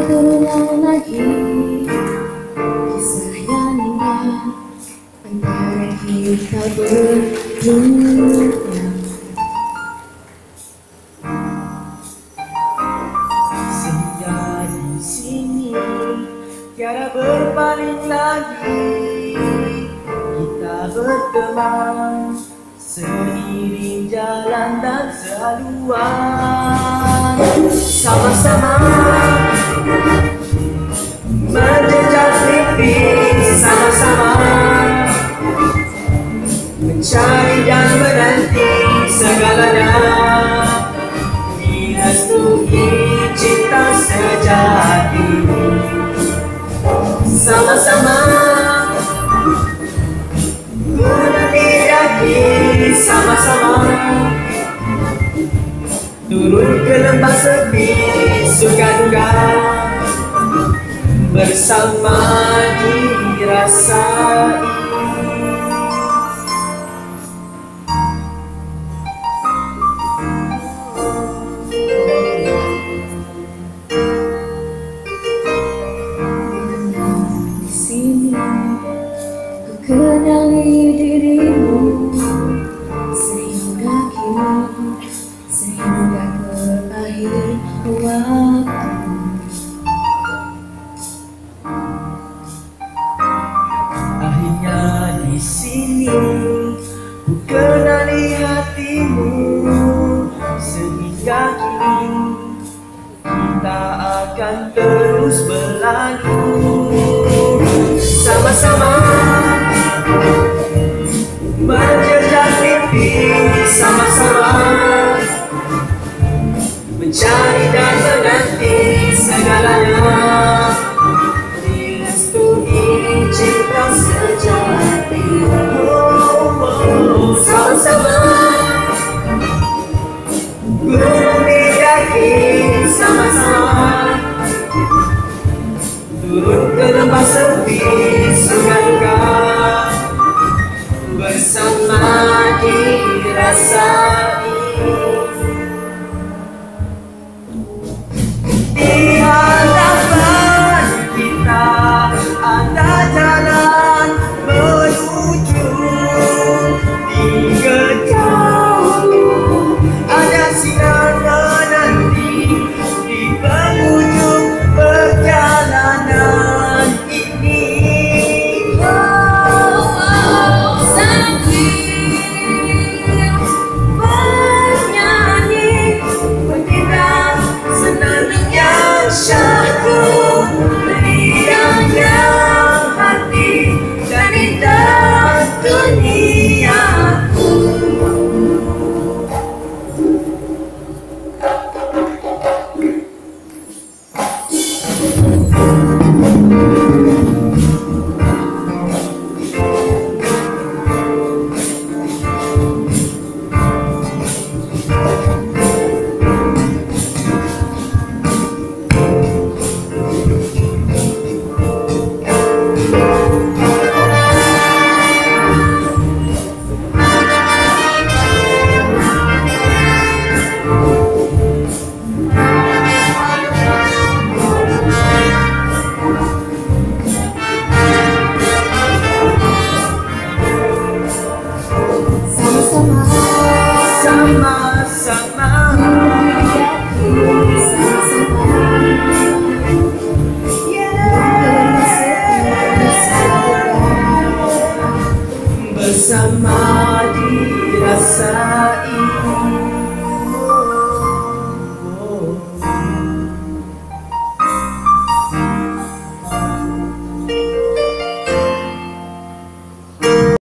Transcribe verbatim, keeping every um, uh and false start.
terulang lagi kisah yang indah antara kita berdua. Senja di sini tiada berpaling lagi, kita berteman seiring jalan dan sehaluan, sama-sama menjejak mimpi, sama-sama mencari dan menanti segalanya, direstui cinta sejati, sama-sama menanti, sama-sama turun ke lembah sepi suka duka, bersama dirasai. Di sini ku kenali dirimu sehingga kini, sehingga ke akhir waktu. Akhirnya di sini ku kenali hatimu, sehingga kini kita akan terus berlalu